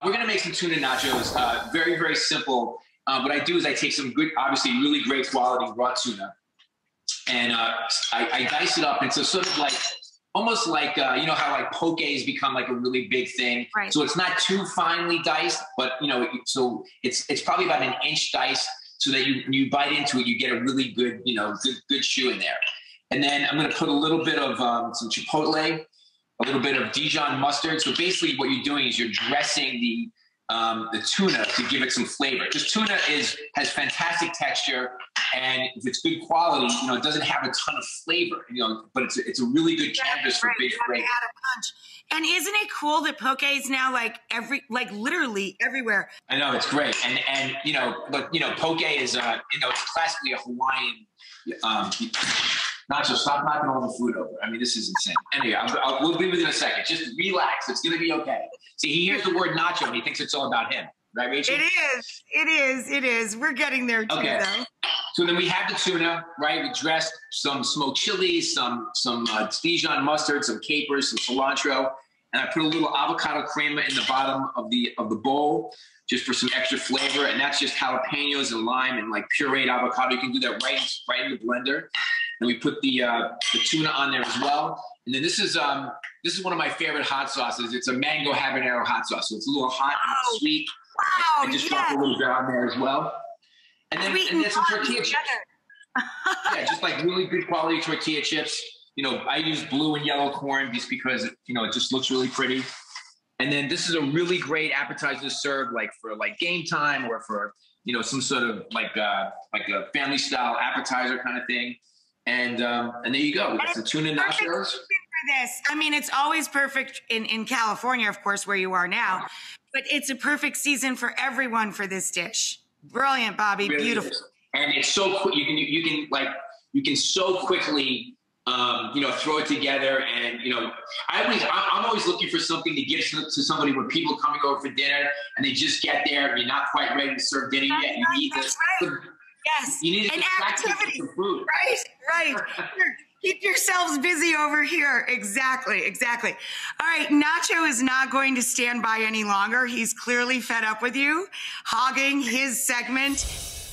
We're gonna make some tuna nachos. Very, very simple. What I do is I take some good, obviously really great quality raw tuna, and I dice it up into sort of like, almost like, you know how like poke has become like a really big thing. Right. So it's not too finely diced, but you know, so it's probably about an inch diced, so that you bite into it, you get a really good, you know, good chew in there. And then I'm going to put a little bit of some chipotle, a little bit of Dijon mustard. So basically what you're doing is you're dressing the tuna to give it some flavor. Just tuna has fantastic texture, and if it's good quality, you know, it doesn't have a ton of flavor, you know, but it's a really good canvas for big flavor. And isn't it cool that poke is now like literally everywhere? I know, it's great. And you know, but you know, poke is you know, it's classically a Hawaiian nacho. Stop knocking all the food over. I mean, this is insane. Anyway, we'll be with you in a second. Just relax. It's gonna be okay. See, he hears the word nacho and he thinks it's all about him. Right, Rachel? It is. We're getting there too, though. So then we have the tuna, right? We dressed some smoked chilies, some Dijon mustard, some capers, some cilantro, and I put a little avocado crema in the bottom of the bowl just for some extra flavor. And that's just jalapenos and lime and like pureed avocado. You can do that right in the blender. And we put the tuna on there as well. And then this is one of my favorite hot sauces. It's a mango habanero hot sauce, so it's a little hot and sweet. Wow, and just drop a little bit on there as well. And then some tortilla chips. Yeah, just like really good quality tortilla chips. You know, I use blue and yellow corn just because, you know, it just looks really pretty. And then this is a really great appetizer to serve like for like game time or for, you know, some sort of like a family style appetizer kind of thing. And there you go. We got some tuna nachos. This. I mean, it's always perfect in California, of course, where you are now, but it's a perfect season for everyone for this dish. Brilliant, Bobby. Really beautiful. Is. And it's so quick. You can so quickly, you know, throw it together. And, you know, I'm always looking for something to give to somebody when people are coming over for dinner and they just get there and you're not quite ready to serve dinner yet. You need this. Yes. You need an activity. For food. Right. Keep yourselves busy over here. Exactly. All right. Nacho is not going to stand by any longer. He's clearly fed up with you, hogging his segment.